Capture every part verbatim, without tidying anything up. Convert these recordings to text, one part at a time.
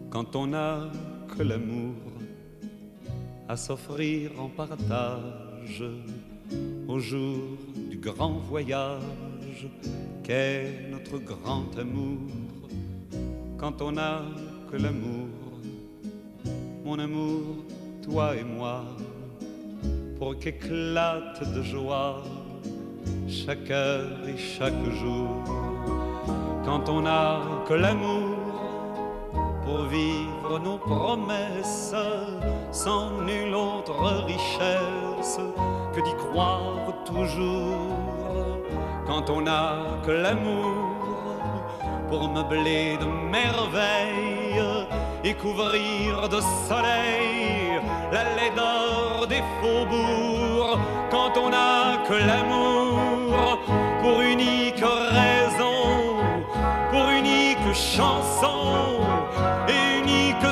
quand on n'a que l'amour à s'offrir en partage au jour du grand voyage qu'est notre grand amour. Quand on n'a que l'amour, mon amour, toi et moi, pour qu'éclate de joie chaque heure et chaque jour. Quand on n'a que l'amour pour vivre nos promesses sans nulle autre richesse que d'y croire toujours. Quand on n'a que l'amour pour meubler de merveilles et couvrir de soleil la laideur des faubourgs. Quand on n'a que l'amour pour unique raison, pour unique chanson et unique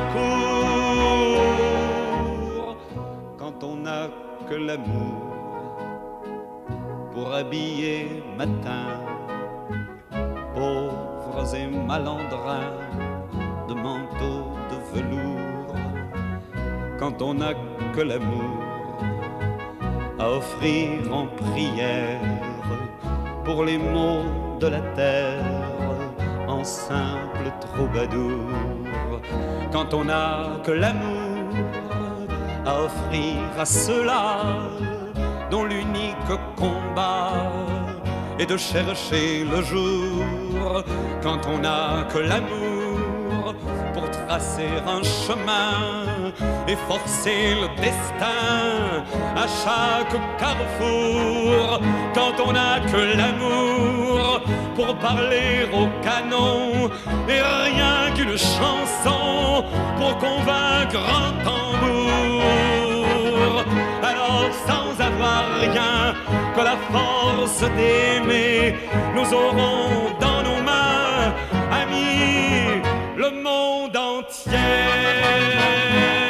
secours. Quand on n'a que l'amour pour habiller matin pauvres et malandrins de manteaux de velours. Quand on n'a que l'amour à offrir en prière pour les maux de la terre en simple troubadour. Quand on n'a que l'amour à offrir à ceux-là dont l'unique combat est de chercher le jour. Quand on n'a que l'amour pour tracer un chemin et forcer le destin à chaque carrefour. Quand on n'a que l'amour pour parler au canon et rien qu'une chanson pour convaincre un tambour. Alors sans avoir rien que la force d'aimer, nous aurons dans nos mains, amis, le monde entier.